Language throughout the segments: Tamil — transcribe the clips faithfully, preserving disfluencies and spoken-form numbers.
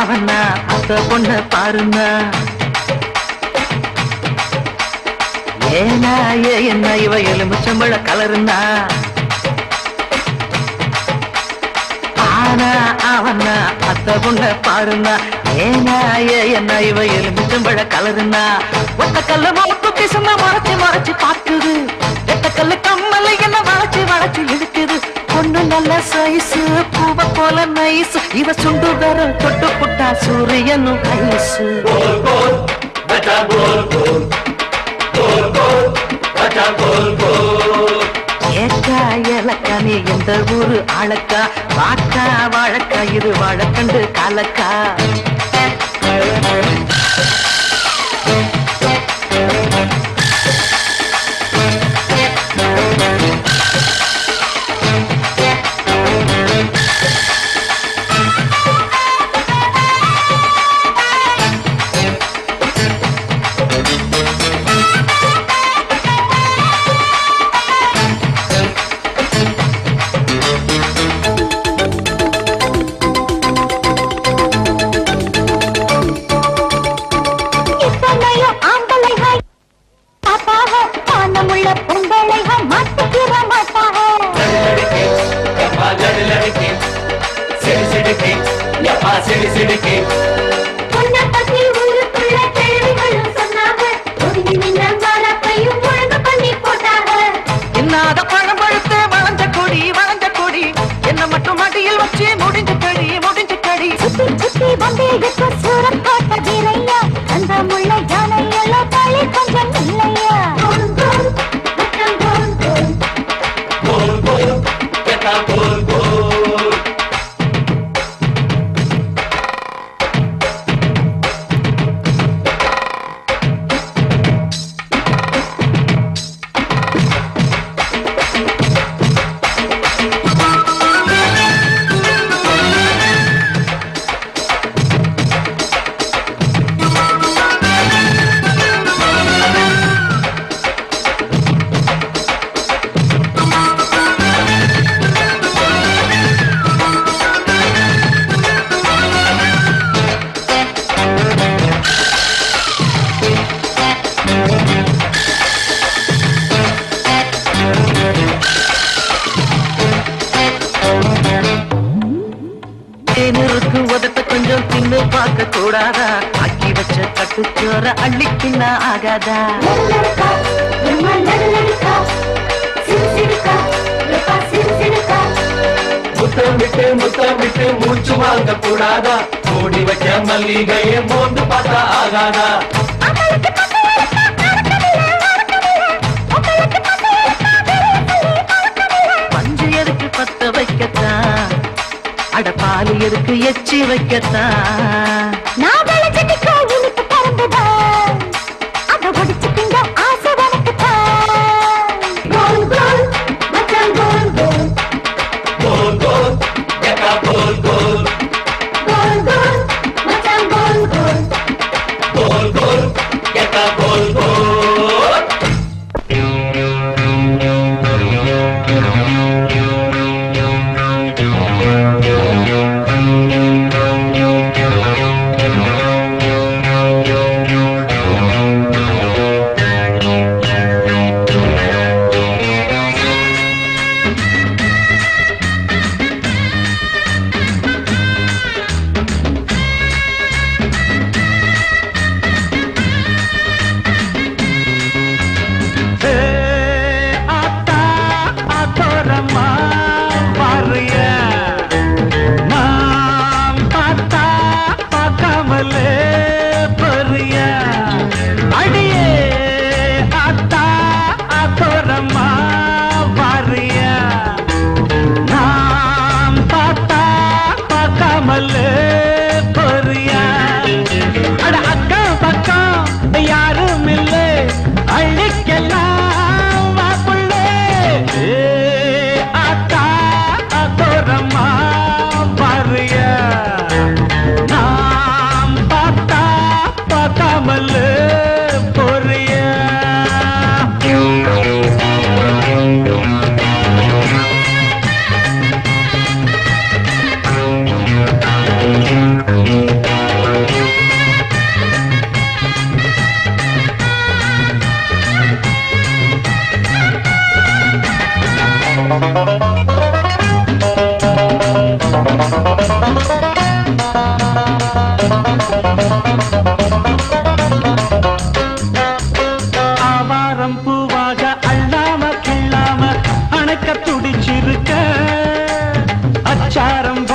அவனா அத்த பொண்ண பாருனா ஏனா ஏ என்ன இவ எலுமிச்சம்பழ கலருனா ஆனா அவனா அத்த பொண்ண பாருனா ஏனா ஏ என்ன இவ எலுமிச்சம்பழ கலருனா ஒத்த கல்லு மொப்பு பிசுமா மறைச்சு மறைச்சு பாக்குது எத்த கல்லு கம்மல என்ன வளைச்சு வளைச்சு இழுக்குது பொண்ணு நல்ல சைஸ் பூவ போல நைஸ் இவ சுண்டு வர தொட்டு புட்டா சூரியனும் ஐஸ் ஏக்கா ஏலக்கா நீ எந்த ஊரு ஆளக்கா வாக்கா வாழக்கா இது வாழக்கண்டு காலக்கா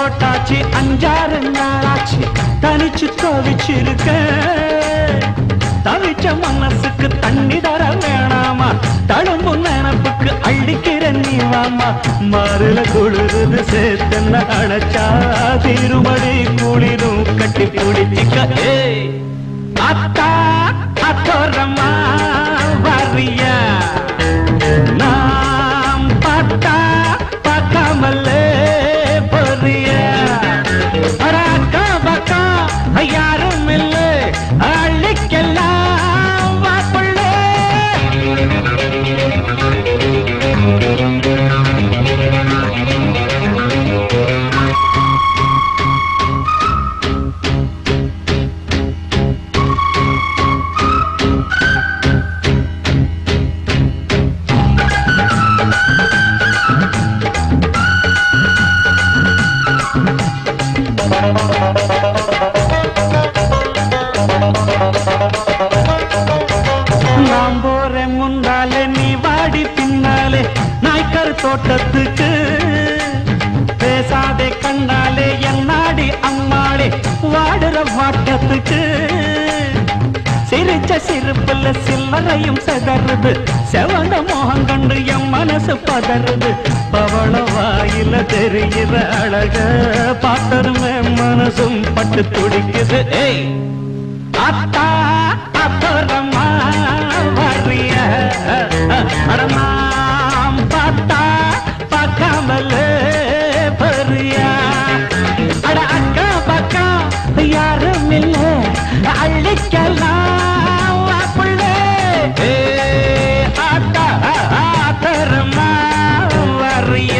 போட்டாச்சு அஞ்சாறு நாளாச்சு தனிச்சு தவிச்சிருக்க தவிச்ச மனசுக்கு தண்ணி தர வேணாமா தழும்பு நினப்புக்கு அள்ளிக்கிற நீவாமா மாறுல குளிருது சேர்த்தன்ன அழைச்சா திருமடி குளிரும் கட்டி பிடிச்சிக்க அத்தா அத்தோரமா வரியா நாம் பார்த்தா பார்க்காமல்லே பொரியா அக்கா பக்கா யாரும் இல்லை அள்ளிக்கெல்லாம் வாக்குள்ளே நாம் போற முன்னாலே நீ வாடி பின்னாலே நாய்க்கர் தோட்டத்துக்கு பேசாதே கண்ணாலே என்னாடி அம்மாளே வாடுற வாட்டத்துக்கு சிரிச்ச சிரிப்புல சில்லறையும் செதறுது செவந்த மோகம் கண்டு என் மனசு பதறுது பவள வாயில தெரிகிற அழக பார்த்தருமே மனசும் பட்டு துடிக்குது ஏய் அத்தா அத்தோரமா வரிய அடமாம் பார்த்தா பார்க்காமலே பெரியா அட அக்கா பக்கா யாரும் இல்லை அள்ளிக்கலாம் வாப்புள்ளே அத்தா அத்தோரமா வரிய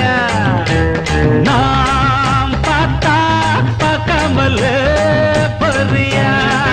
நாம் பார்த்தா பார்க்காமலே பெரியா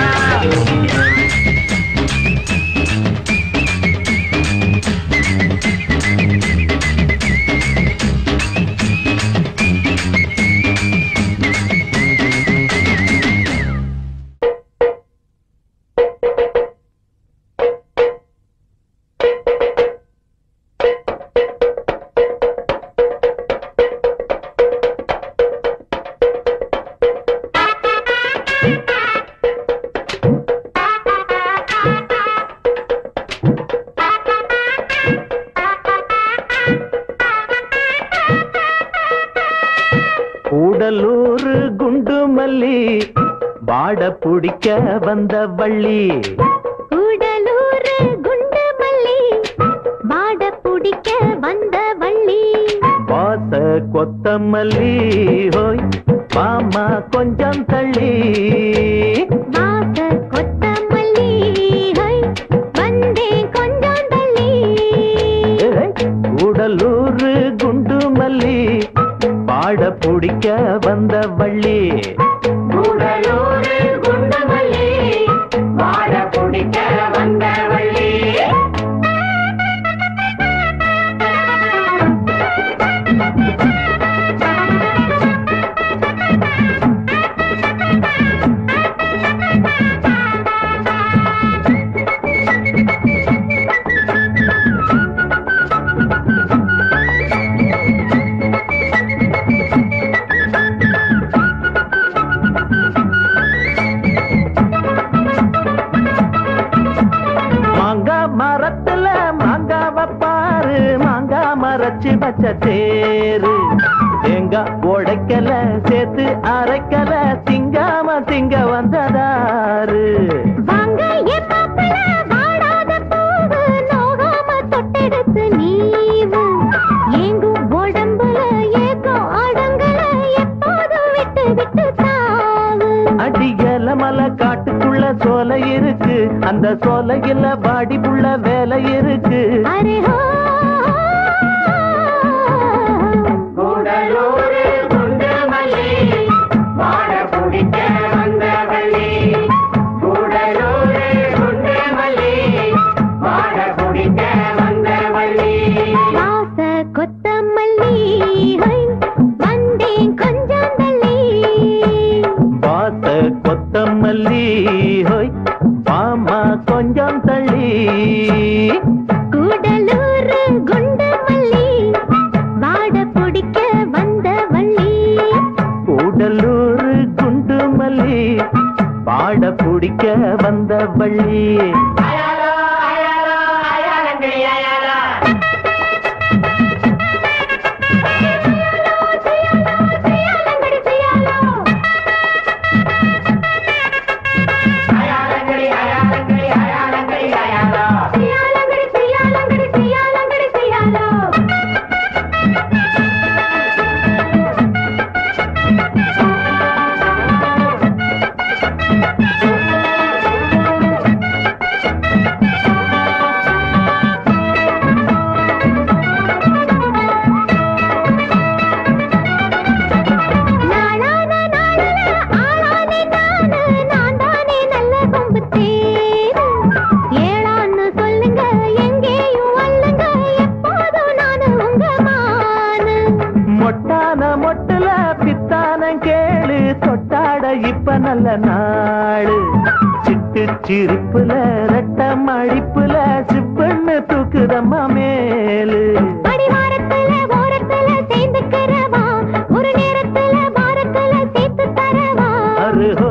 கூடலூர் குண்டு மல்லி வாட புடிக்க வந்த வள்ளி கூடலூர் குண்டு மல்லி வாட புடிக்க வந்த வள்ளி வாச கொத்தமல்லி ஹோய் மாமா கொஞ்சம் தள்ளி வாச கொத்தமல்லி ஹோய் வந்தே கொஞ்சம் தள்ளி கூடலூர் குண்டு மல்லி வாட புடிக்க வந்த வள்ளி கூடலூர் குண்டு மல்லி வாட புடிக்க வந்த வள்ளி மரத்துல மாங்காவ பாரு மாங்கா மரச்சு வச்ச தேரு தேங்காய் உடைக்கல சேர்த்து அரைக்கல திங்காம திங்க வந்ததாரு வாங்க என் மாப்பிள வாடாத பூவு நோகாம தொட்டெடுத்து நீவு ஏங்கும் உடம்புல ஏக்கம் அடங்கல எப்போது விட்டு விட்டு தாவு அடியல மலை காட்டுக்குள்ள சோலை இருக்கு அந்த சோலையில பாடி புள்ள வேலை இருக்கு அரே ஹோ கூடலூர் குண்டு மல்லி வாட புடிக்க வந்த வள்ளி கூடலூர் குண்டு மல்லி வாட புடிக்க வந்த வள்ளி வாச கொத்தமல்லி ஹை வந்தேன் கொஞ்சம் தள்ளி வாச கொத்தமல்லி ஹோய் மாமா கொஞ்சம் தள்ளி கூடலூர் குண்டு மல்லி வாட புடிக்க வந்த வள்ளி பிடிக்க வந்த வள்ளி நல்ல நாளு சிட்டு சிரிப்புல ரெட்ட மடிப்புல சிப்பண்ணு தூக்குதம்மா மேலு அடிவாரத்துல ஓரத்துல சேர்ந்துக்கிறவா ஒரு நேரத்துல வாரத்துல சேர்த்து தரவா அருஹோ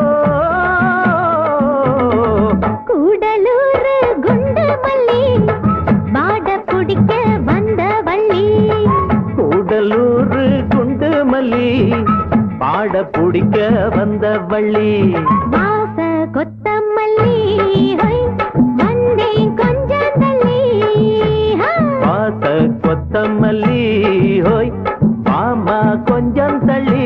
கூடலூர் குண்டு மல்லி வாட பிடிக்க வந்த வள்ளி கூடலூர் குண்டு மல்லி பாட பிடிக்க வந்த வள்ளி வாச கொத்தமல்லி வந்தேன் கொஞ்சம் தள்ளி வாச கொத்தமல்லி ஹோய் மாமா கொஞ்சம் தள்ளி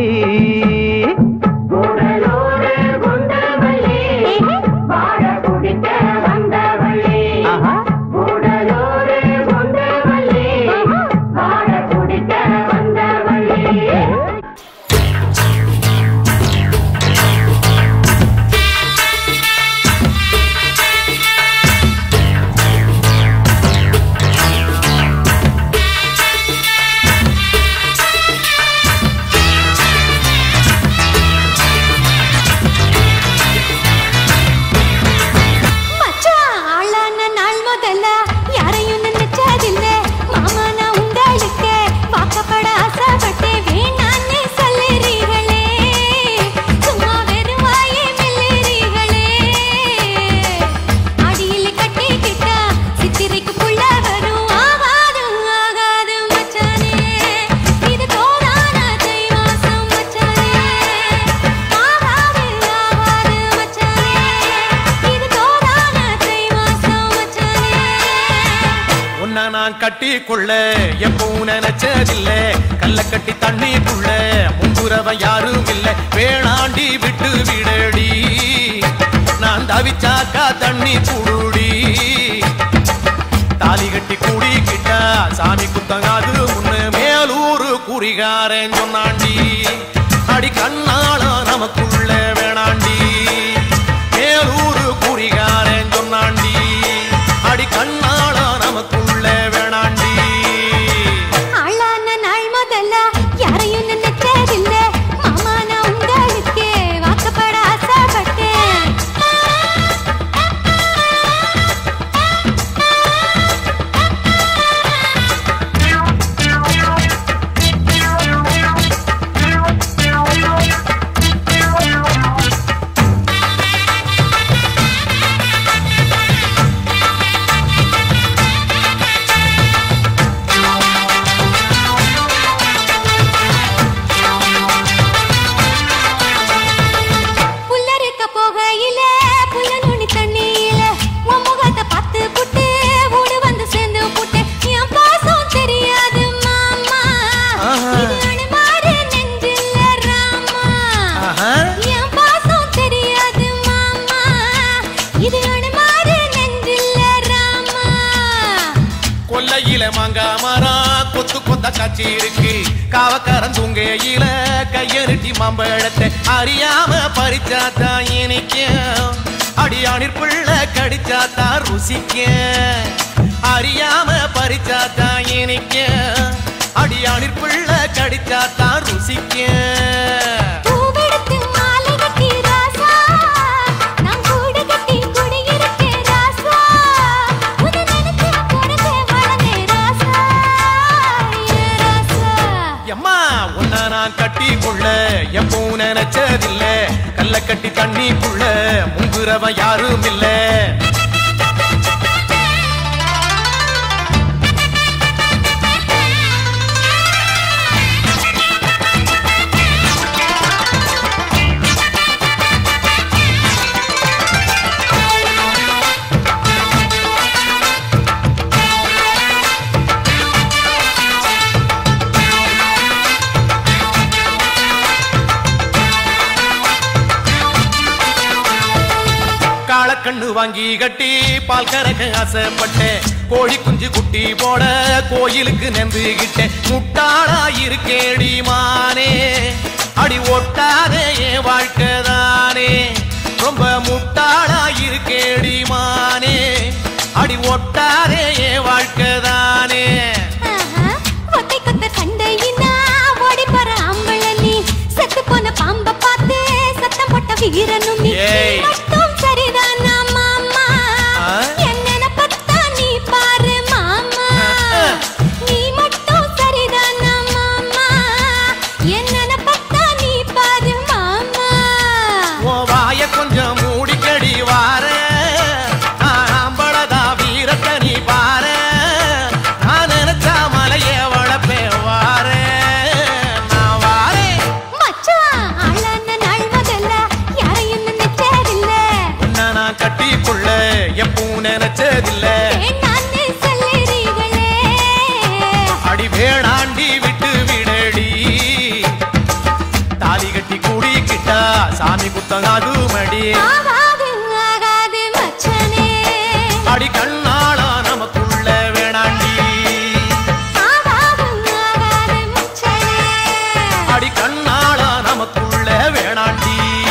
கட்டிக்குள்ள எப்பவும் நினைச்சதில்ல கல்ல கட்டி தண்ணிக்குள்ள முங்குறவன் யாரும் இல்ல வேணாண்டி விட்டு விடடி நான் தவிச்சாக்கா தண்ணி குடுடி தாலி கட்டி கூடிக்கிட்டா சாமி குத்தங்காது முன்னு மேலூரு குறிகாரன் சொன்னாண்டி அடி கண்ணால நமக்குள்ள வேணாண்டி மேலூரு குறிகாரன் சொன்னாண்டி அடி கண்ணால நமக்குள்ள காட்சி இருக்கு காவக்காரன் தூங்கையில கையெருட்டி மாம்பழத்தை அறியாம பறிச்சாத்தா இனிக்கும் அடியானிற் பிள்ளை கடிச்சாத்தா ருசிக்க அறியாம பறிச்சாத்தா இனிக்கும் அடியானிற் பிள்ளை கடிச்சாத்தா ருசிக்க நான் கட்டிக்குள்ள எப்பவும் நினைச்சதில்ல கல்ல கட்டி தண்ணிக்குள்ள முங்குறவன் யாரும் இல்ல கண்ணு வாங்கி கட்டி பால் கறக்க ஆசைப்பட்டேன் கோழி குஞ்சு குட்டி போட கோயிலுக்கு நெந்துகிட்டேன் முட்டாளா இருக்கேடி மானே அடி ஒட்டாதே என் வாழ்க்கைதானே ரொம்ப முட்டாளா இருக்கேடி மானே அடி ஒட்டாதே என் வாழ்க்கைதானே ஒட்டை கொத்த சண்டையினா ஓடி போற அம்பள நீ செத்து போன பாம்ப பார்த்து சத்தம் போட்ட வீரனும் நீ மட்டும் சரிதானா மாமா என்னென்ன பத்தா நீ பாரு மாமா நீ மட்டும் சரிதானா மாமா என்னென்ன பத்தா நீ பாரு மாமா ஓ வாய கொஞ்சம் மூடிக்கடி வார ஆம்பளதா வீரத்தை நீ பாரு நான் நினைச்சா மலைய வளப்பே வார நான் வாரே மச்சான் ஆளான நாள் முதல்ல யாரையும் நினைச்சதில்ல உன்னை நான் கட்டிக்குள்ள எப்பவும் நினைச்சதில்ல நானே சொல்லுறீங்களே அடி வேணாண்டி விட்டு விடடி தாலி கட்டி கூடிக்கிட்டா சாமி குத்தங்காது மடி ஆகாது ஆகாது மச்சனே அடி கண்ணாளா நமக்குள்ள வேணாண்டி ஆகாது ஆகாது மச்சனே அடி கண்ணாளா நமக்குள்ள வேணாண்டி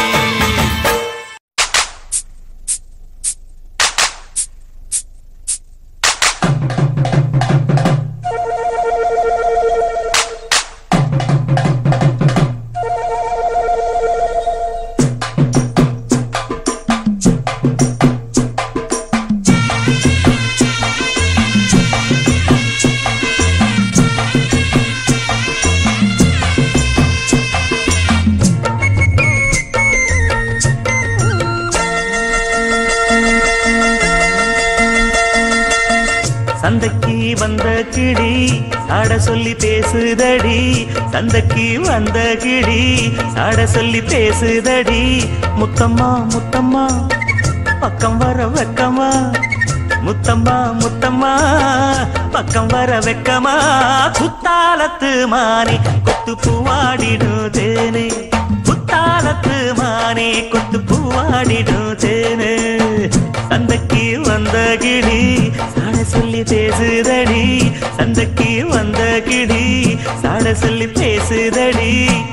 சந்தைக்கு வந்த கிளி சாட சொல்லி பேசுதடி சந்தைக்கு வந்த கிளி சாட சொல்லி பேசுதடி முத்தம்மா முத்தம்மா பக்கம் வர வெக்கமா முத்தம்மா முத்தம்மா பக்கம் வர வெக்கமா குத்தாலத்து மானே கொத்து பூவாடிடும் தேனே குத்தாலத்து மானே கொத்து பூவாடிடும் தேனே சந்தைக்கு வந்த கிளி சாட சொல்லி பேசுதடி சந்தைக்கு வந்த கிளி சாட சொல்லி பேசுதடி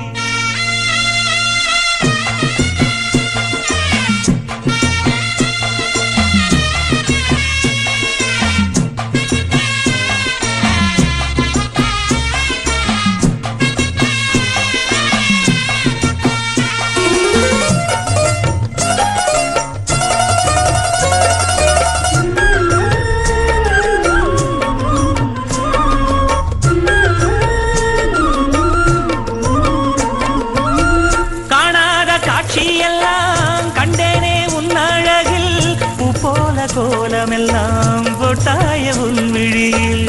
கோலமெல்லாம் போட்டாய உன் விழியில்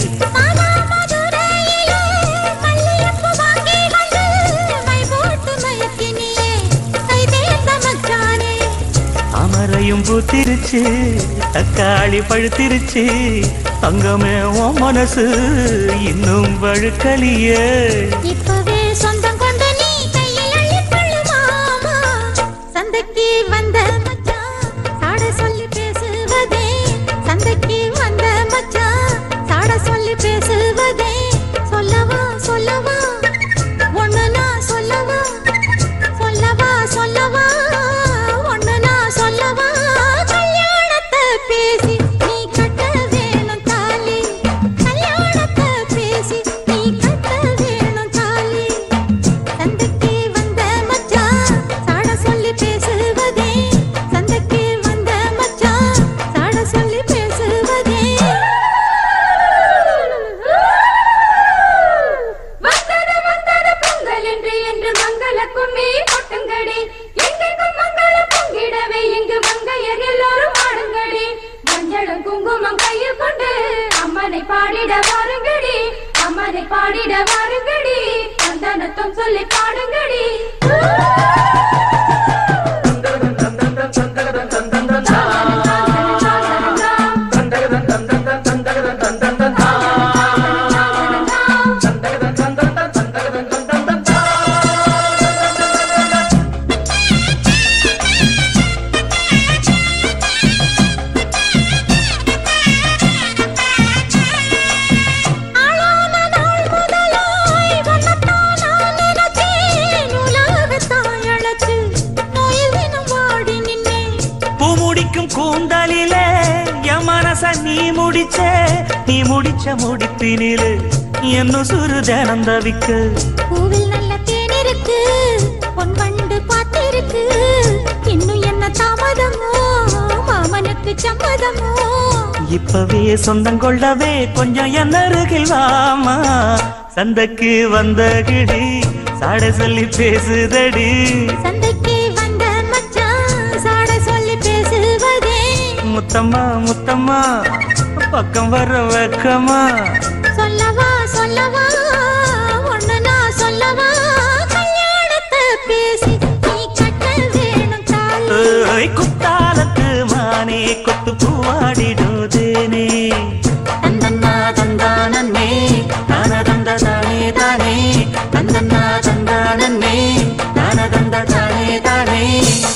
அமரையும் பூத்திருச்சு தக்காளி பழுத்திருச்சு தங்கமே உன் மனசு இன்னும் வழுக்கலியே இப்பவே சொந்தம் கொண்டு நீ கையில் அள்ளிக்கொள்ளு மாமா சந்தைக்கு வந்த மச்சான் சாட சொல்லி பேசுவதே சந்தைக்கு வந்த மச்சான் சாட சொல்லி பேசுவதே சொல்லவா சொல்லவா ஒண்ணு நான் சொல்லவா சொல்லவா சொல்லவா ஒண்ணு நான் சொல்லவா கல்யாணத்தை பேசி நீ கட்ட வேணும் தாலி கல்யாணத்தை பேசி நீ கட்ட வேணும் தாலி கும்மி கொட்டுங்கடி எங்கெங்கும் மங்களம் பொங்கிடவே இங்கு மங்கையர் எல்லோரும் ஆடுங்கடி மஞ்சளும் குங்குமம் கையில் கொண்டு அம்மனை பாடிட வாருங்கடி அம்மனை பாடிட வாருங்கடி சந்தனத்தம் சொல்லி பாடுங்கடி கூந்தலிலே என் மனச நீ முடிச்ச நீ முடிச்ச முடிப்பினிலே என்ன சுரு தினம் தவிக்கு பூவில் நல்ல தேன் இருக்கு பொன் வண்டு பாத்திருக்கு இன்னும் என்ன தாமதமோ மாமனுக்கு சம்மதமோ இப்பவே சொந்தம் கொள்ளவே கொஞ்சம் என்ன அருகில் வாமா சந்தைக்கு வந்த கிடி சாட சொல்லி பேசுதடி சந்தைக்கு வந்த மச்சான் சாட சொல்லி பேசுவதே முத்தம்மா முத்தம்மா பக்கம் வர வெக்கமா சொல்லவா சொல்லவா ஒண்ணு நான் சொல்லவா கல்யாணத்தை பேசி நீ கட்ட வேணும் தாலி குத்தாலத்து மானே கொத்து பூவாடிடுதேனே தந்தன்னா தந்தானே தான தந்த தானே தானே தந்தன்னா தந்தானே தான தந்த தானே தானே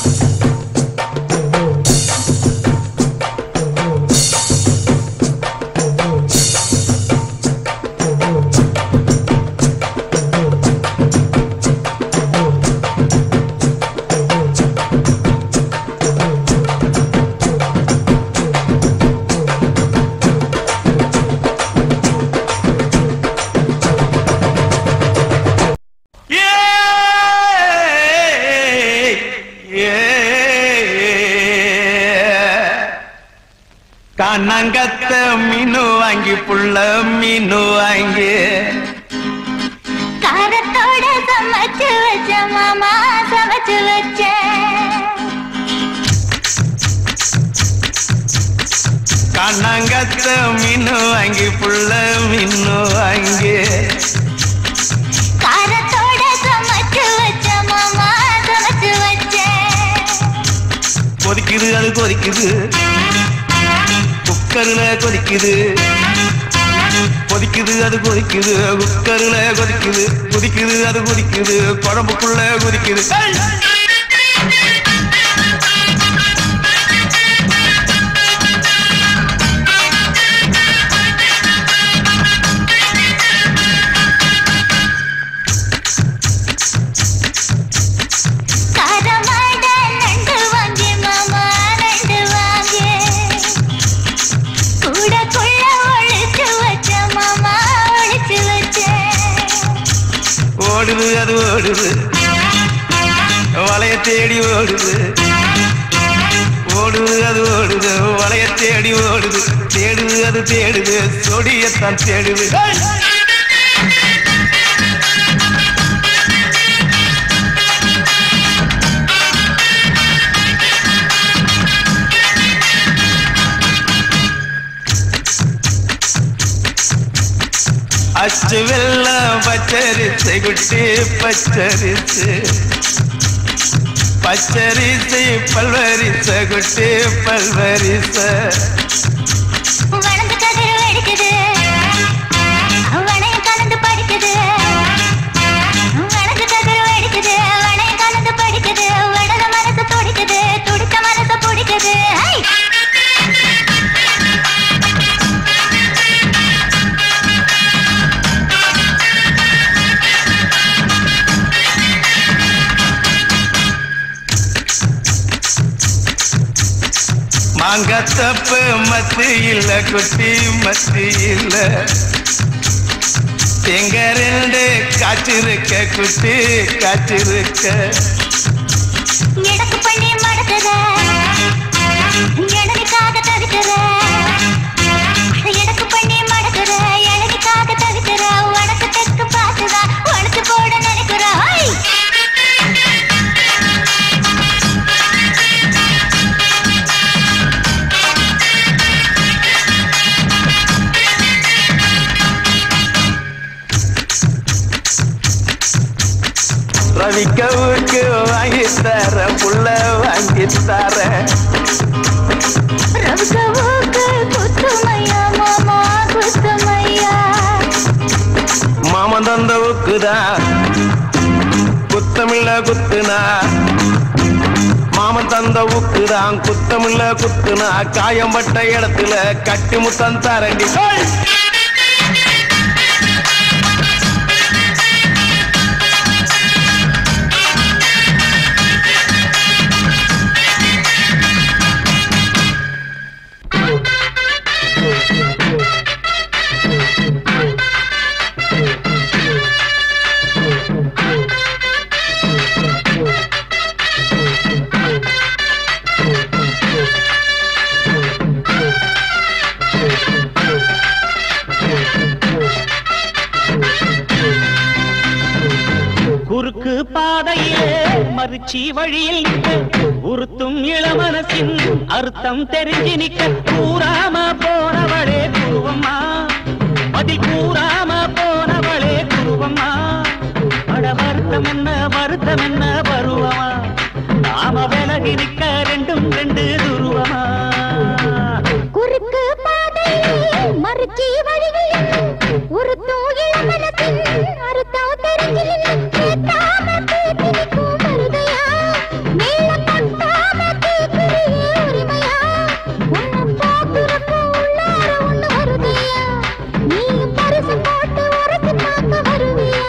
கண்ணங்கத்த மீனு வாங்கி புள்ள மீனு வாங்கி காரத்தோட சமைச்சு வச்ச மாமா சமைச்சு வச்ச கண்ணங்கத்த மீனு வாங்கி புள்ள மீனு வாங்கி காரத்தோட சமைச்சு வச்ச மாமா சமைச்சு வச்ச கொதிக்குது அது கொதிக்குது குக்கர்ல கொதிக்குது கொதிக்குது அது கொதிக்குது குக்கர்ல கொதிக்குது கொதிக்குது அது கொதிக்குது குழம்புக்குள்ள கொதிக்குது ஓடுது அது ஓடுது வளைய தேடி ஓடுது ஓடுது அது ஓடுது வளைய தேடி ஓடுது தேடுது அது தேடுது சொடியத்தான் தேடுது அச்சு வெள்ளம் பச்சரிசை குட்டி பச்சரிசு பச்சரிசை பல்வரிச குட்டி பல்வரிச வளர்ந்து கதிர் வெடிக்குது வளையம் கலந்து படிக்குது வளர்ந்து கதிர் வெடிக்குது வளையம் கலந்து படிக்குது வடல மனசு துடிக்குது துடித்த மனசு பிடிக்குது மாங்கத்தப்பு மத்தி இல்ல குட்டி மத்தி இல்ல எங்க ரெண்டு காய்ச்சிருக்க குட்டி காய்ச்சிருக்க எடக்கு பண்ணி மடக்குற எடனுக்காக தவிக்கிற எடக்கு பண்ணி மடக்குற எடனுக்காக தவிக்கிற உனக்கு தெற்கு பார்த்துதான் உனக்கு போட நினைக்கிற ரவிக்கவுக்கு வாங்கி தர புள்ள வாங்கி தர ரவிக்கவுக்கு குத்துமையா மாமா குத்துமையா மாமன் தந்தவுக்குதான் குத்தமில்ல குத்துனா மாமன் தந்த உக்குதான் குத்தமில்ல குத்துனா காயம் பட்ட இடத்துல கட்டி முத்தம் தரண்டி குறுக்கு பாதையிலே மறுச்சி வழியில் உறுத்தும் இளமனசின் அர்த்தம் தெரிஞ்சு நிக்க கூறாம போனவளே குருவம்மா பதில் கூறாம போனவளே குருவம்மா அட வருத்தம் என்ன வருத்தம் என்ன பருவமா நாம விலகி நிக்க ரெண்டும் ரெண்டு துருவமா குறுக்கு பாதையிலே மறுச்சி வழியில் உறுத்தும் இளமனசின் அர்த்தம் தெரிஞ்சு கேட்டாம கேட்டிருக்கும் மருதையா மேல கொட்டாம கேட்கிறியே உரிமையா உன்னை பார்க்கிறப்போ உள்ளார ஒண்ணு வருதையா நீ பரிசு போட்டு உரசி பார்க்க வருவியா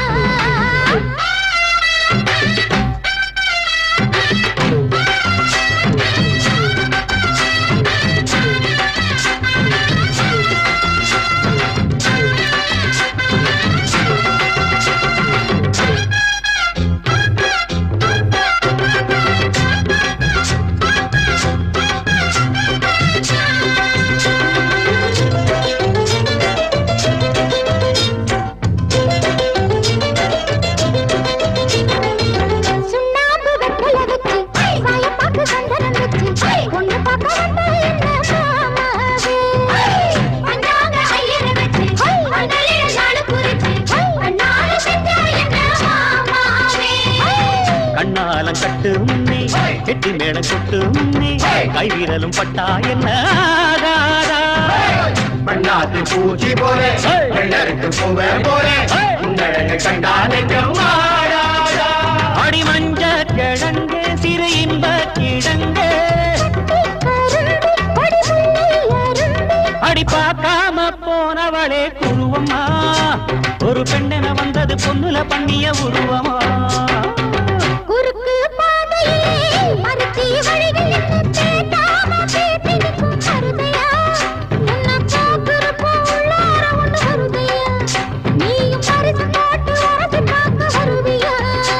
கட்டு முன்னே கெட்டி மேடம் கொட்டு முன்னே கைவிரலும் பட்டா என்ன பண்ணாத்து பூச்சி போல பூவே போல கண்டாலே அடி மஞ்ச கிழங்கு சிறு இன்ப கிழங்கு அடி பார்க்காம போனவளே குருவம்மா ஒரு பெண்ணென வந்தது பொண்ணுல பண்ணிய உருவமா குறுக்கு பாதையிலே மறுச்சி வழியில் கேட்டாம கேட்டிருக்கும் மருதையா உன்னை பார்க்கிறப்போ உள்ளார ஒண்ணு வருதையா நீயும் பரிசு போட்டு உரசி பார்க்க வருவியா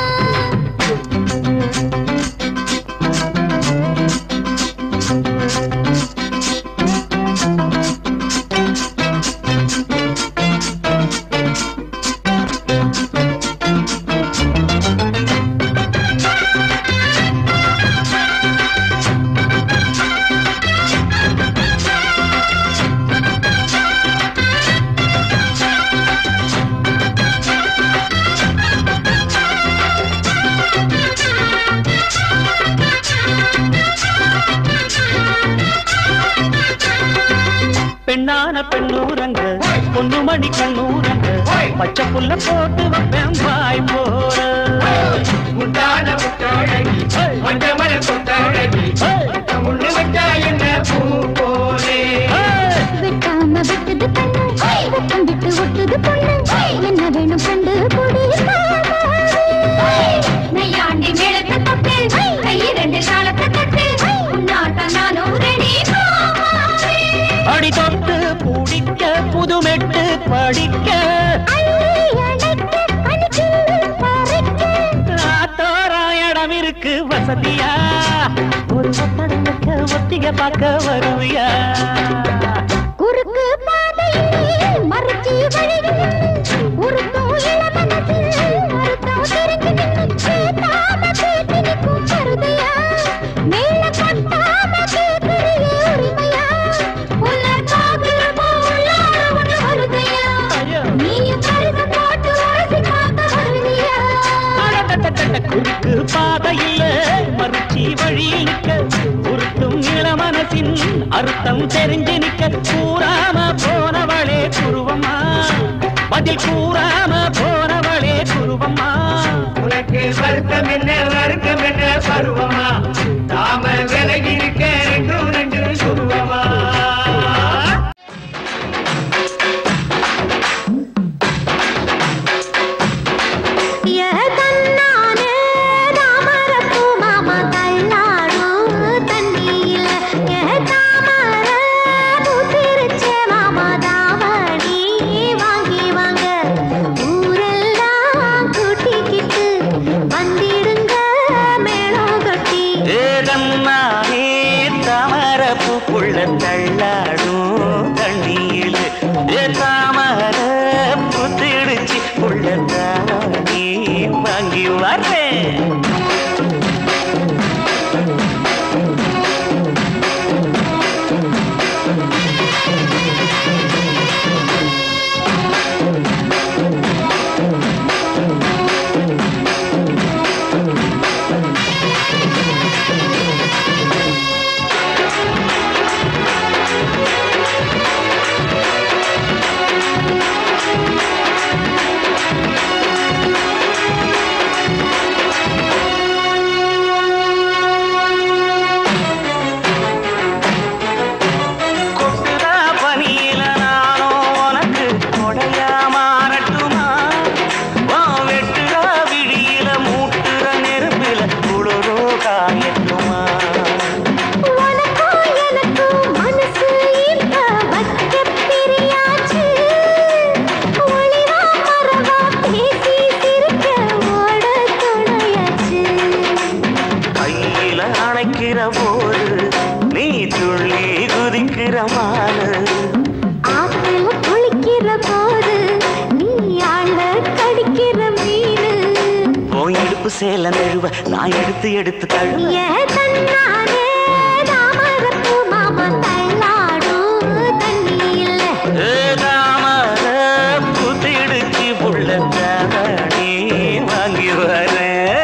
பெண்ணான பெண்ணூரங்க பொண்ணு மணி கண்ணூரங்க பச்சை புல்ல போட்டு வைப்பேன் வாய் போற முட்டான முட்டாழகி மஞ்சமல கொட்டாழகி முன்னு வச்சா என்ன பூ போலே வெட்டாம விட்டது கண்ணு வெட்டம் விட்டு ஒட்டுது பொண்ணு என்ன வேணும் கண்டு கொடி நையாண்டி மேளத்தை தொட்டு கையிரண்டு காலத்தை தட்டு உன்னாட்டம் நானும் ரெடி அடி தொட்டு பிடிக்க புதுமெட்டு படிக்க தோராயிடம் இருக்கு வசதியா ஒரு ஒப்படம் வைக்க ஒத்திக பார்க்க வருவியா குறுக்கு பாதையிலே மறுச்சி வழியில் உருத்தும் இளமனசில் அர்த்தம் தெரிஞ்சு கேட்டாம கேட்டிருக்கும் மருதையா மேல கொட்டாம கேட்கிறியே உரிமையா உன்னை பார்க்கிறப்போ உள்ளார ஒண்ணு வருதையா நீயும் பரிசு போட்டு உரசி பார்க்க வருவியா ஊருக்கு பாதை இல்ல மறுச்சி வழி நிற்க உருட்டும் இளமனசின் அர்த்தம் தெரிஞ்சு நிற்க கூறாம போனவளே குருவம்மா பதில் கூறாம போனவளே குருவம்மா உனக்கு வருத்தம் என்ன வருத்தம் என்ன பருவமா நாம விலகி இருக்க ரெண்டும் ரெண்டு சுருவமா தள்ளாடும் தண்ணியில் தாமர புத்திடுச்சு உள்ள தானி வாங்கி வரேன் சேல நழுவ நான் எடுத்து எடுத்து தழுவ மாமா தள்ளாடும் தண்ணியில் தாமர புத்திடுச்சு புள்ள தானி வாங்கி வரேன்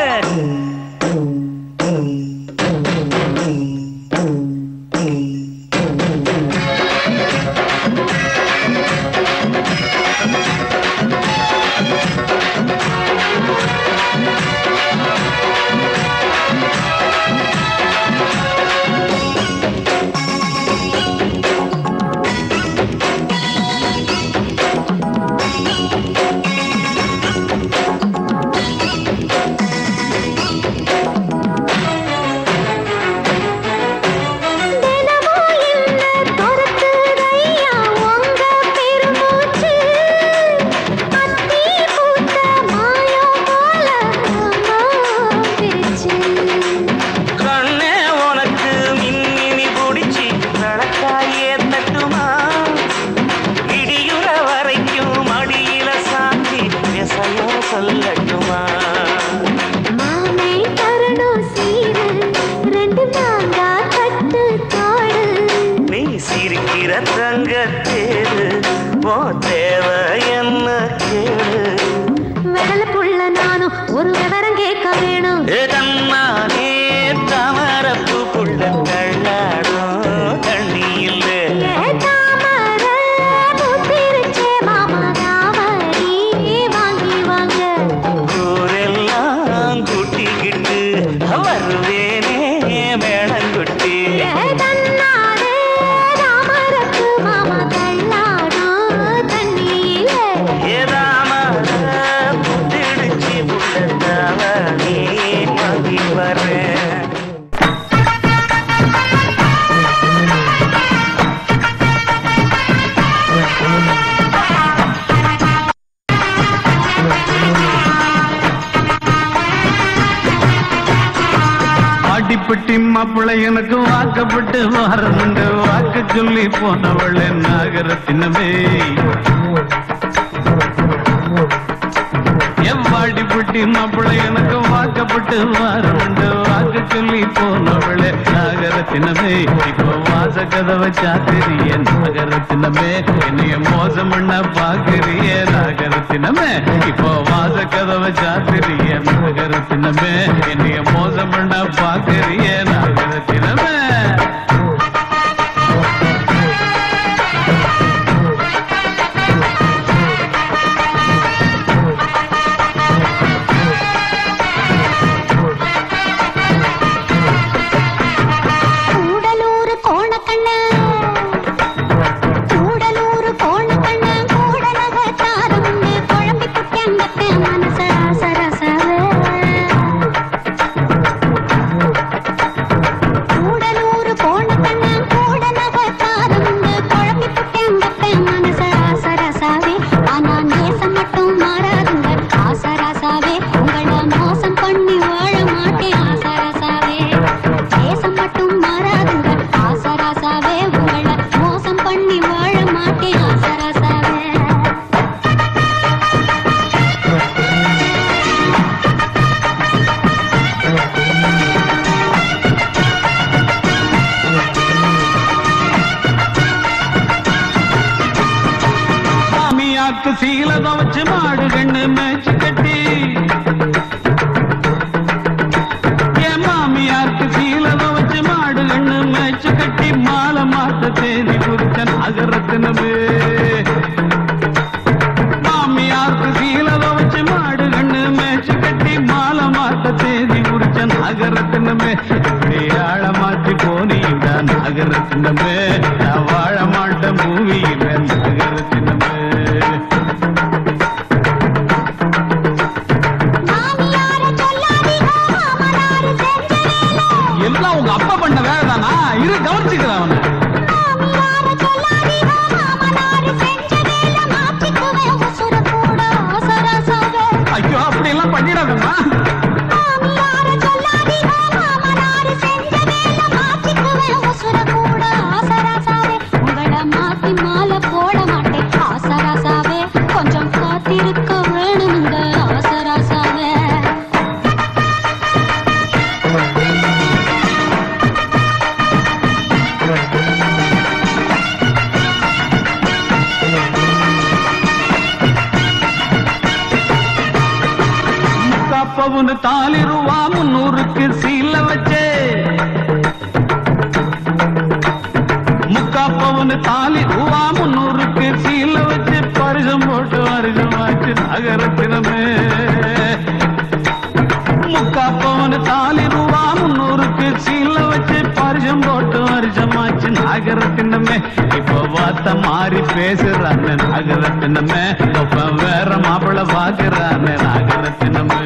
ஒரு விவரம் கேட்க வேணும் தாமரப்பு புள்ள தள்ளாடும் தண்ணியில் புத்திருச்சே மாமா தாவரி வாங்கி வாங்க ஊரெல்லாம் குட்டிக்கிட்டு வருவேனே மேளங்குட்டி தாமரப்பு மாமா தள்ளாடும் தண்ணியில் ஆடிப்பட்டி மாப்பிள்ளை எனக்கு வாக்கப்பட்டு வாரமுண்டு வாக்கு சொல்லி போனவள் நாகரத்தினமே எவ்வாடிப்பட்டி மாப்பிள்ளை எனக்கு வாக்கப்பட்டு வாரமுண்டு வாக்கு சொல்லி போனவள் நாகர சின்னமே இப்போ வாச கதவை சாத்திரிய நாகர சின்னமே என்னைய மோசம் பண்ண பாக்குறிய நாகர சின்னமே இப்போ வாச கதவை சாத்திரிய நாகர சின்னமே என்னைய மோசம் பண்ண பாக்குறிய நாகர சின்னமே சீலத வச்சு மாடு கண்ணு மேய்ச்சி கட்டி என் மாமியாருக்கு சீலத வச்சு மாடு கண்ணு மேய்ச்சி கட்டி மாலை மாத்த தேதி குறிச்ச நாகரத்தினமே மாமியாருக்கு சீலத வச்சு மாடு கண்ணு மேய்ச்சி கட்டி மாலை மாத்த தேதி குறிச்ச நாகரத்தினமே இப்படி ஆழ மாற்றி போனீங்க நாகரத்தினமே நான் வாழ மாட்டேன் பூமியில நாகரத்தினமே எல்லாம் உங்க அப்பா பண்ண வேலைதானா இரு கவனிச்சுக்கிறேன் அவனை ஐயோ அப்படி எல்லாம் பண்ணிடாதம்மா கொஞ்சம் காத்திருக்க வேணுங்க ஆசராசாவே பவுன் தாலி ரூபா முன்னூறுக்கு சீல வச்சே முக்கா பவுன் தாலி ரூபா முன்னூறுக்கு சீல வச்சு பரிசம் போட்டு வருஷமாச்சு நகரத்தினமே முக்கா பவுன் தாலி ரூபா முன்னூறுக்கு சீல வச்சு பரிசம் போட்டு வருஷமாச்சு நகரத்தினமே இப்போ வார்த்தை மாறி பேசுறாங்க நகரத்தினமே இப்ப வேற மாப்பிள்ள பாக்குறாங்க நகரத்தினமே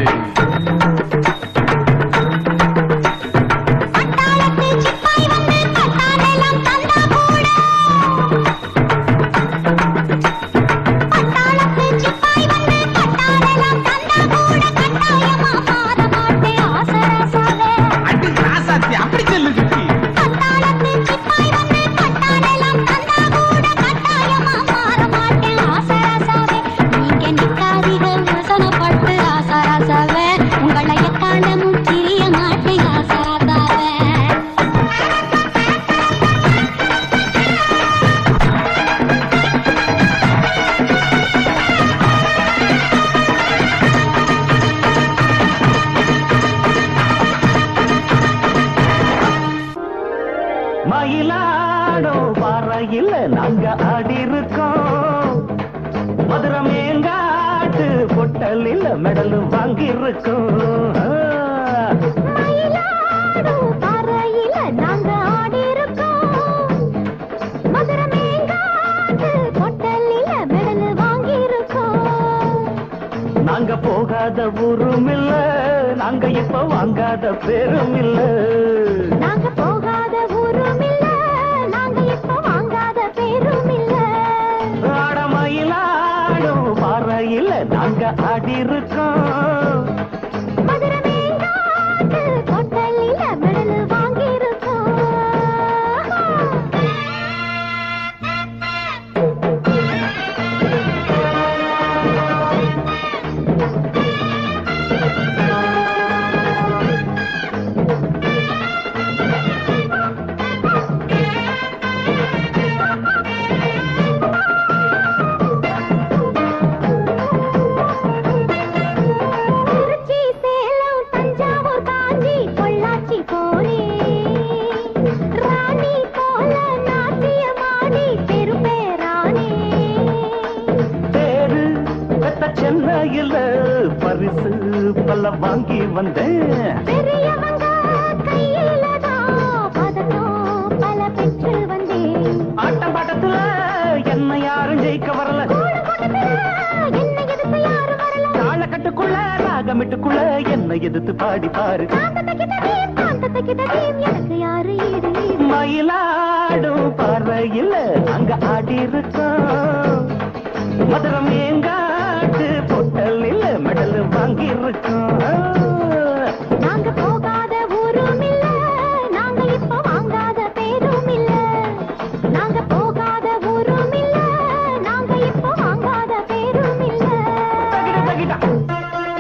நாங்க ஆடி இருக்கோம் மதுரை மேங்காட்டு பொட்டலில் மெடல் வாங்கி இருக்கோம் நாங்க ஆடி இருக்கோம் மதுரை மேங்காட்டு பொட்டலில் மெடல் வாங்கி இருக்கோம் நாங்க போகாத ஊரும் இல்ல நாங்க இப்ப வாங்காத பேரும் இல்ல நாங்க போகாத ஊரும் இல்ல நாங்க இப்ப வாங்காத பேரும் இல்ல ஆடமயிலாடும் பாறையில நாங்க ஆடி இருக்கோம் மதுரை மேங்காட்டு பொட்டலில மெடல் வாங்கி இருக்கோம் வீட்டுக்குள்ள என்ன எதிர்த்து பாடி பாரு. எனக்கு யாரு ஈடு மயிலாடும் பார்வையில் அங்க ஆடி இருக்கோம். மதுரம் எங்காட்டு பொட்டல் இல்ல மெடல் வாங்கி இருக்கோம். நாங்க போகாத ஊரும் இல்ல, நாங்க இப்ப வாங்காத பேரும் இல்ல. நாங்க போகாத ஊரும் இல்ல, நாங்க இப்ப வாங்காத பேரும் இல்ல. தகிட தகிட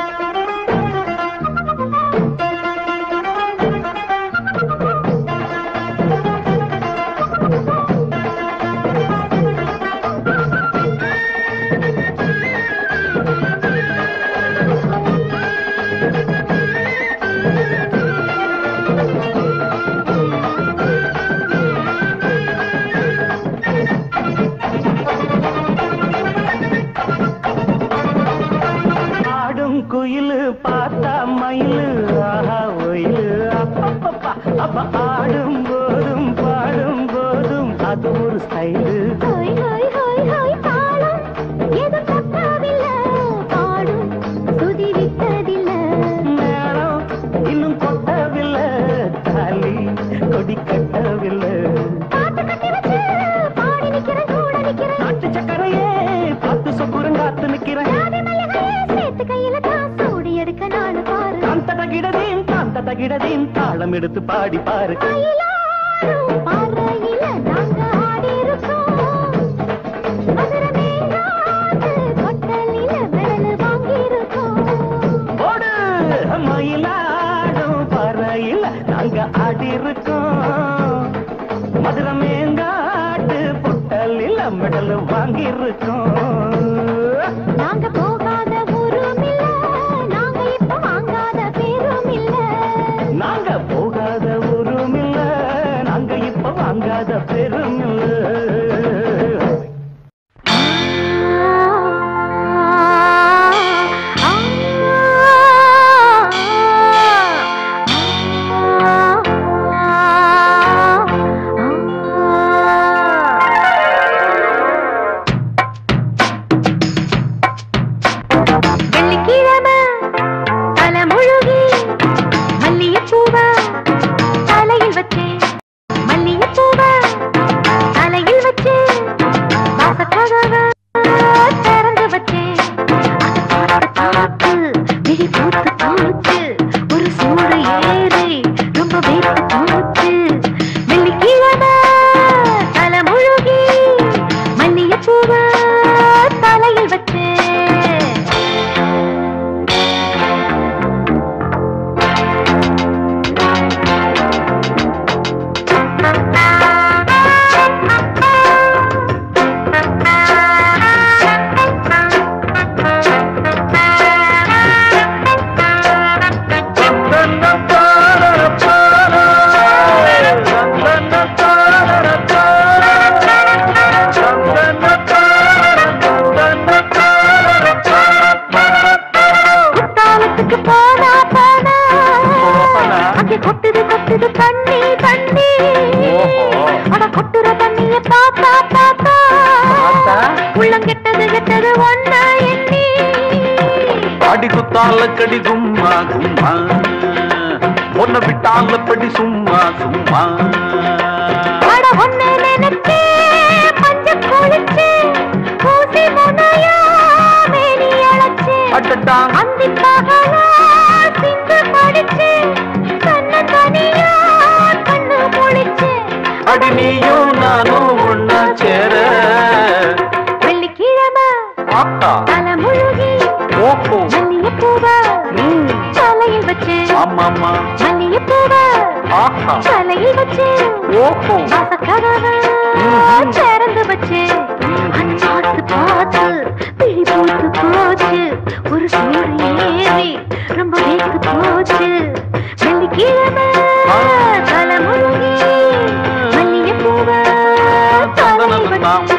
குயிலு பார்த்தா மயிலு ஆஹா ஒயிலு அப்பப்பா. அப்ப ஆடும் போதும் பாடும் போதும் அது ஒரு ஸ்டைலு. ஹோய் ஹோய் ஹோய் ஹோய் தாளம் எது கொட்டவில்ல, பாடும் துதி விட்டதில்ல. மேளம் இன்னும் கொட்டவில்லை, தாலி கொடி கட்டவில்லை. பாட்டு கட்டி வச்சு பாடி நிக்கிறேன், கூட நிக்கிறேன். நாட்டு சக்கரையே பார்த்து சொக்குறங்காத்து நிக்கிறேன். சேர்த்து கையில தான் சூடி எடுக்க நானு பாரு. அந்த தகிடதேன் அந்த தகிடதேன் தாளம் எடுத்து பாடி பாரு. மயிலாடும் பார்வையில நாங்க ஆடி இருக்கோம். மதுரமேங்காட்டு கொட்டலில மெடல் வாங்கி இருக்கோம். ஓடு மயிலாடும் பார்வையில் நாங்க ஆடி இருக்கோம். மதுரமேங்காட்டு பொட்டல் இல்ல மெடல் வாங்கி இருக்கோம். நாங்க போகாத ஊரும் இல்ல, நாங்க இப்ப வாங்காத பேரும் இல்ல. நாங்க போகாத ஊரும் இல்ல, நாங்க இப்ப வாங்காத பெரும் இல்ல. வெள்ளிக்கிழமை தலைமுழுகி மல்லிகைப்பூவ தலையில் வச்சு, மல்லிகைப்பூவ தலையில் வச்சு, வாசக்கதவ திறந்து வச்சு, பார்த்து விழி பூத்து போச்சு, ஒரு சூடு ஏறி ரொம்ப வேத்து போச்சு. வெள்ளிக்கிழமை தலைமுழுகி மல்லிகைப்பூவ தலையில் வச்சு. குத்தாலத்துக்கு போனா போனா அங்கே கொட்டுது கொட்டுது தண்ணி தண்ணி. அட கொட்டுற தண்ணிய பாப்பா பாப்பா உள்ளம் கெட்டது கெட்டது ஒன்ன எண்ணி. அடி குத்தால கடி கும்மா கும்மா, ஒன்ன விட்டால படி சும்மா சும்மா. அட ஒன்ன நினைச்சு பஞ்ச குளிச்சு ஊசி முனையா மேனி அழைச்சு, அடடா அந்தி பகலா சிந்து படிச்சு, கண்ண தனியா கண்ணு முழிச்சு. அடி நீயும் நானும் ஒன்னா சேர. வெள்ளிக்கிழமை ஆத்தா தலைமுழுகி ஓஹோ மல்லிகைப்பூவ ம் தலையில் வச்சு, ஆமாமா மல்லிகைப்பூவ ஆஹா தலையில் வச்சு, ஓஹோ வாசக்கதவ திறந்து வச்சு, அது பார்த்து பார்த்து விழி பூத்து போச்சு, ஒரு சூடு ஏறி ரொம்ப வேத்து போச்சு. வெள்ளிக்கிழமை தலைமுழுகி மல்லிகைப்பூவ தலையில் வச்சு.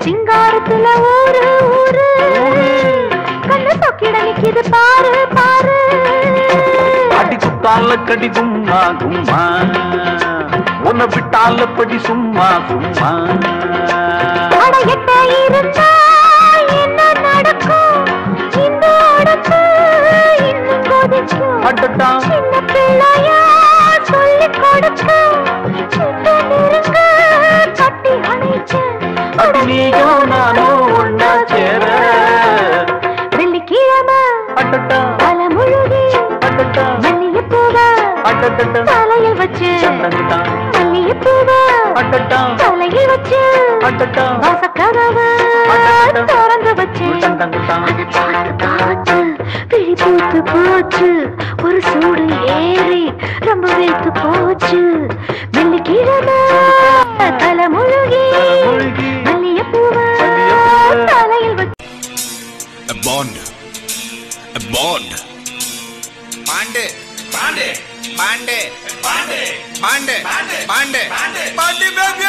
சிங்காரத்துல ஊரு ஊரு கண்ணு தொக்கிட நிக்குது பாரு பாரு அடி குத்தால கடி கும்மா கும்மா உன்னை விட்டால படி சும்மா சும்மா எட்ட இருந்தா என்ன நடக்கும் இந்த உடம்பு இன்னும் கொதிக்கும் அடடா சின்ன பிள்ளையா சொல்லி கொடுக்க சின்ன நெருங்க கட்டி அணைக்க அடி நீயோ நானோ ஒன்னா சேர வெள்ளிக்கிழமை அடடா தலை முழுகி அடடா மல்லிகை பூவ அடடா தலையில் வச்சு சந்தந்தா மல்லிகை பூவ அடடா தலையில் வச்சு அடடா வாசக்கதவு திறந்து வச்சு அதை பார்த்து பார்த்து விழி பூத்து போச்சு ஒரு சூடு ஏறி ரொம்ப வேத்து போச்சு வெள்ளிக்கிழமை தலை முழுகி மல்லிகை பூவ தலையில் வச்சு A bond. A bond. Bande. Bande. Bande. Bande. Bande. Bande. Bande. Bande baby.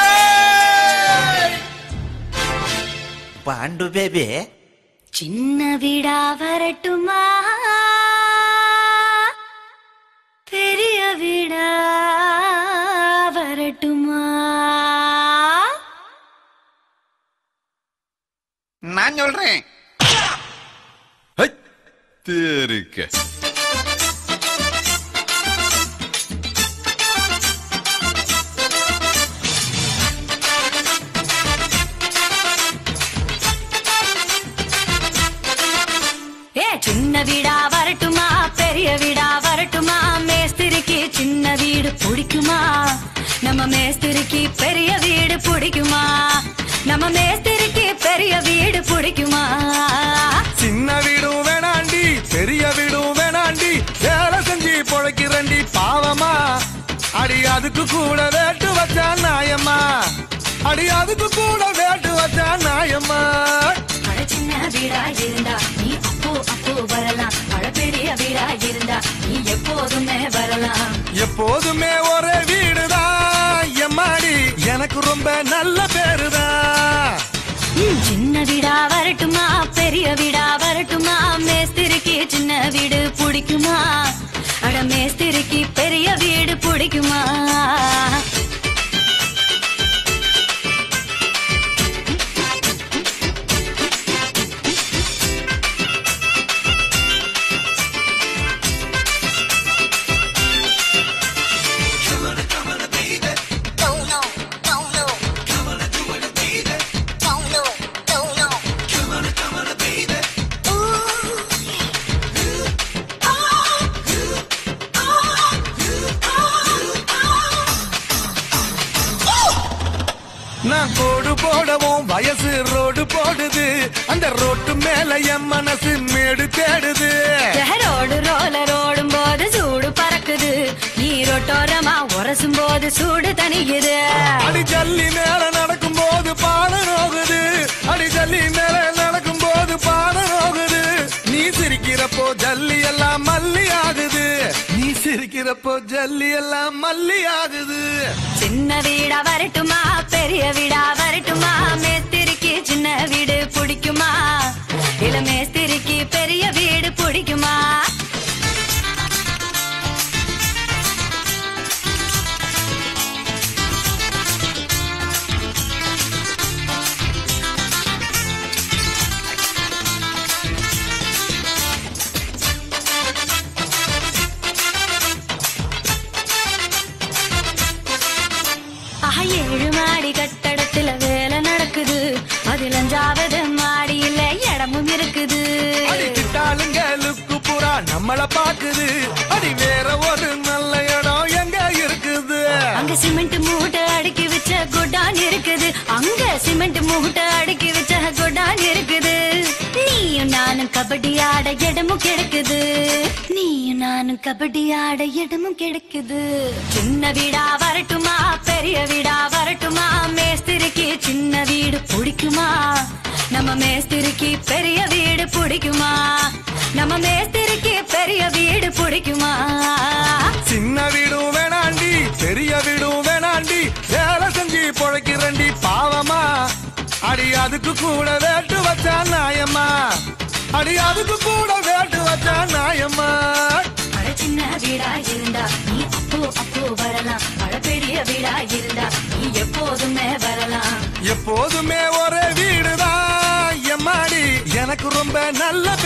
Bandu baby. சின்ன வீடா வரட்டுமா பெரிய வீடா வரட்டுமா நான் சொல்றேன். தெருக்க சின்ன வீடா வரட்டுமா பெரிய வீடா வரட்டுமா மேஸ்திரிக்கு சின்ன வீடு பிடிக்குமா நம்ம மேஸ்திரிக்கு பெரிய வீடு பிடிக்குமா நம்ம மேஸ்திரிக்கு பெரிய வீடு பிடிக்குமா சின்ன வீடும் வேணாண்டி பெரிய வீடும் வேணாண்டி வேலை செஞ்சு பொழைக்கிறண்டி பாவமா அடி அதுக்கு கூட வேட்டு வச்சா நாயம்மா அடி அதுக்கு கூட வேட்டு வச்சா நாயம்மா சின்ன வீடா இருந்தா நீ அப்போ அப்போ வரலாம் மழை பெரிய வீடா இருந்தா நீ எப்போதுமே வரலாம் எப்போதுமே ஒரே வீடுதான் எம்மாடி எனக்கு ரொம்ப நல்ல பேருதான் சின்ன வீடா வரட்டுமா பெரிய வீடா வரட்டுமா மேஸ்திரிக்கு சின்ன வீடு பிடிக்குமா அட மேஸ்திரிக்கு பெரிய வீடு பிடிக்குமா நான் கோடு போடவும் வயசு ரோடு போடுது அந்த ரோட்டு மேல என் மனசு மேடு தேடுது ரோடு ரோலர் ஓடும் போது சூடு பறக்குது நீ ரோட்டோரமா உரசும் போது சூடு தணிக்குது அடி ஜல்லி மேல நடக்கும் போது பாட நோகுது அடி ஜல்லி மேல நடக்கும் போது பாட நோகுது நீ சிரிக்கிறப்போ ஜல்லி எல்லாம் மல்லி ஆகுது நீ சிரிக்கிறப்போ ஜல்லி எல்லாம் மல்லி ஆகுது சின்ன வீடா வரட்டுமா பெரிய வீடா வரட்டுமா மேஸ்திரிக்கு சின்ன வீடு பிடிக்குமா இல்ல மேஸ்திரிக்கு பெரிய வீடு பிடிக்குமா ஏழு மாடி கட்டடத்துல வேலை நடக்குது அதில் அஞ்சாவது மாடியில இடமும் இருக்குது அடி திட்டாளுங்க லுக்கு புறா நம்மள பாக்குது அடி வேற ஒரு நல்ல இடம் எங்க இருக்குது அங்க சிமெண்ட் மூட்டை அடுக்கி வச்ச குடான் இருக்குது அங்க சிமெண்ட் மூட்டை அடுக்கி வச்ச குடான் இருக்குது நீயும் நானும் கபடி ஆட இடமும் கிடைக்குது நீயும் நானும் கபடி ஆட இடமும் கிடைக்குது சின்ன வீடா வரட்டுமா பெரிய வீடா வரட்டுமா மேஸ்திரிக்கு சின்ன வீடு பிடிக்குமா நம்ம மேஸ்திரிக்கு பெரிய வீடு பிடிக்குமா நம்ம மேஸ்திரிக்கு பெரிய வீடு பிடிக்குமா சின்ன வீடும் வேணாண்டி பெரிய வீடும் வேணாண்டி வேலை செஞ்சு பொழைக்கிறண்டி பாவமா அடி அதுக்கு கூட வேட்டு வச்சா நாயம்மா அடி அதுக்கு கூட வேட்டு வச்சா நாயம்மா அட சின்ன வீடா இருந்தா நீ அப்போ அப்போ வரலாம் அட பெரிய வீடா இருந்தா நீ எப்போதுமே வரலாம் எப்போதுமே ஒரே வீடுதான் எம்மாடி எனக்கு ரொம்ப நல்ல